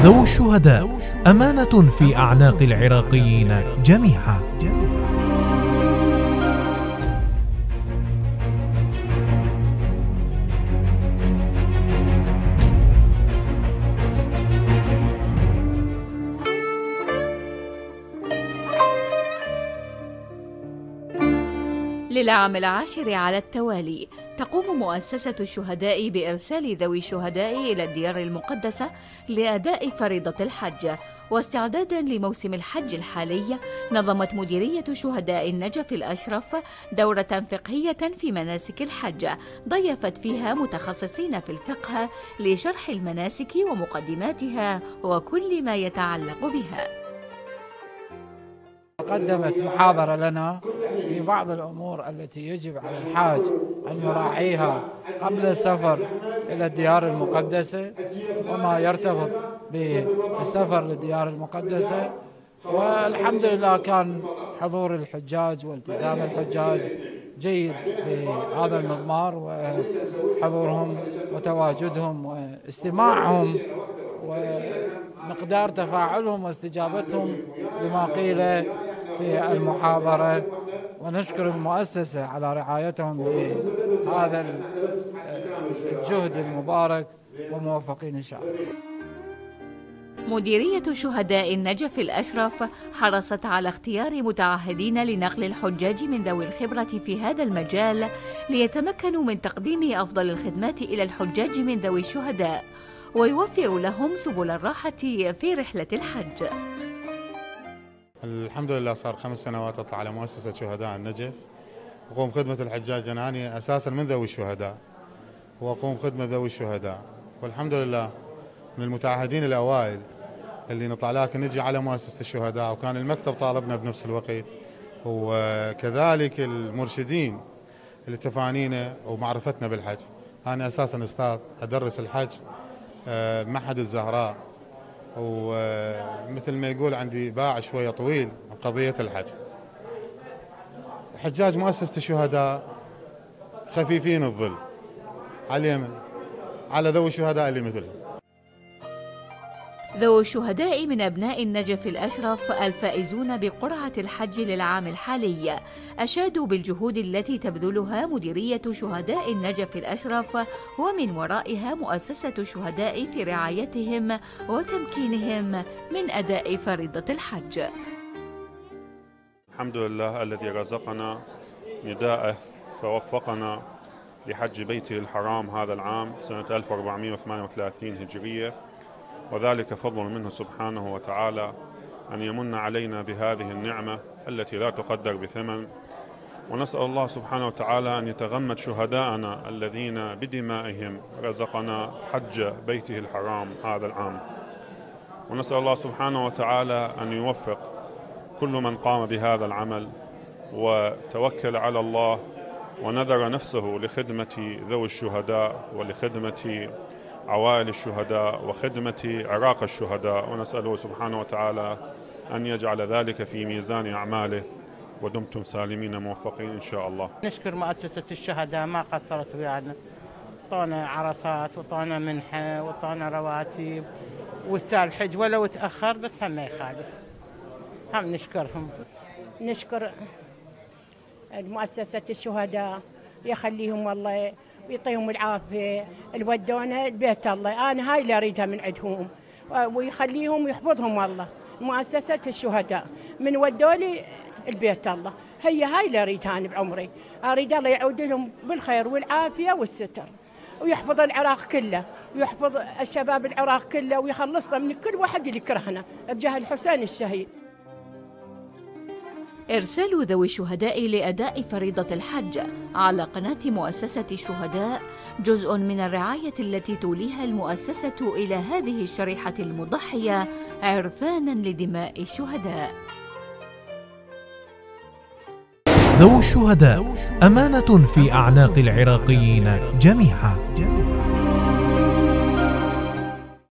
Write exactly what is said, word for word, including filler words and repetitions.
ذوو الشهداء أمانة في أعناق العراقيين جميعا. للعام العاشر على التوالي تقوم مؤسسة الشهداء بإرسال ذوي الشهداء إلى الديار المقدسة لأداء فريضة الحج. واستعدادا لموسم الحج الحالي، نظمت مديرية شهداء النجف الأشرف دورة فقهية في مناسك الحج، ضيفت فيها متخصصين في الفقه لشرح المناسك ومقدماتها وكل ما يتعلق بها. قدمت محاضرة لنا في بعض الأمور التي يجب على الحاج أن يراعيها قبل السفر إلى الديار المقدسة وما يرتبط بالسفر للديار المقدسة. والحمد لله كان حضور الحجاج والتزام الحجاج جيد بهذا المضمار، وحضورهم وتواجدهم واستماعهم ومقدار تفاعلهم واستجابتهم لما قيل في المحاضرة. ونشكر المؤسسة على رعايتهم لهذا الجهد المبارك وموفقين إن شاء الله. مديرية شهداء النجف الأشرف حرصت على اختيار متعهدين لنقل الحجاج من ذوي الخبرة في هذا المجال ليتمكنوا من تقديم أفضل الخدمات إلى الحجاج من ذوي الشهداء، ويوفر لهم سبل الراحة في رحلة الحج. الحمد لله صار خمس سنوات أطلع على مؤسسة شهداء النجف، وأقوم خدمة الحجاج. أنا أساسا من ذوي الشهداء وأقوم خدمة ذوي الشهداء، والحمد لله من المتعهدين الأوائل اللي نطلع، لكن نجي على مؤسسة الشهداء، وكان المكتب طالبنا بنفس الوقت، وكذلك المرشدين اللي تفانينا ومعرفتنا بالحج. أنا أساسا أستاذ أدرس الحج معهد الزهراء، ومثل ما يقول عندي باع شوية طويل بقضية الحج. حجاج مؤسسة الشهداء خفيفين الظل على اليمن، على ذوي الشهداء اللي مثلهم. ذوو الشهداء من أبناء النجف الأشرف الفائزون بقرعة الحج للعام الحالي أشادوا بالجهود التي تبذلها مديرية شهداء النجف الأشرف ومن ورائها مؤسسة الشهداء في رعايتهم وتمكينهم من أداء فريضة الحج. الحمد لله الذي رزقنا نداءه فوفقنا لحج بيته الحرام هذا العام سنة ألف وأربعمئة وثمانية وثلاثين هجرية، وذلك فضل منه سبحانه وتعالى أن يمن علينا بهذه النعمة التي لا تقدر بثمن. ونسأل الله سبحانه وتعالى أن يتغمد شهداءنا الذين بدمائهم رزقنا حج بيته الحرام هذا العام. ونسأل الله سبحانه وتعالى أن يوفق كل من قام بهذا العمل وتوكل على الله ونذر نفسه لخدمة ذوي الشهداء ولخدمة عوائل الشهداء وخدمة عراق الشهداء، ونسأله سبحانه وتعالى أن يجعل ذلك في ميزان أعماله. ودمتم سالمين موفقين إن شاء الله. نشكر مؤسسة الشهداء ما قصرت ويانا، طونا عرصات وطونا منحة وطونا رواتب وسال الحج ولو تأخر بس هم ما يخالف، هم نشكرهم. نشكر مؤسسة الشهداء يخليهم والله ويعطيهم العافية، الودونا بيت الله، أنا هاي اللي أريدها من عندهم، ويخليهم ويحفظهم والله. مؤسسة الشهداء من ودولي البيت الله، هي هاي اللي أريدها أنا بعمري، أريد الله يعود لهم بالخير والعافية والستر، ويحفظ العراق كله، ويحفظ الشباب العراق كله، ويخلصنا من كل واحد اللي يكرهنا بجاه الحسين الشهيد. إرسال ذوي الشهداء لأداء فريضة الحج على قناة مؤسسة الشهداء جزء من الرعاية التي توليها المؤسسة إلى هذه الشريحة المضحية عرفانا لدماء الشهداء. ذوو الشهداء أمانة في أعناق العراقيين جميعا.